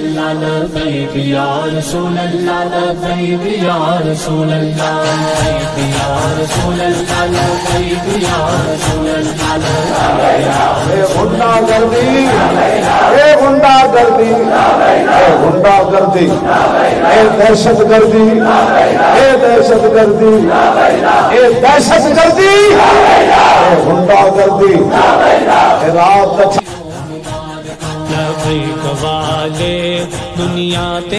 अल्लाह लबैक या रसूल अल्लाह लबैक या रसूल अल्लाह लबैक या रसूल अल्लाह लबैक या रसूल अल्लाह। ए गुंडागर्दी, ए गुंडागर्दी, ए गुंडागर्दी, ए दहशतगर्दी, ए दहशतगर्दी, ए दहशतगर्दी, ए गुंडागर्दी, ए रात लबैक वाले दुनिया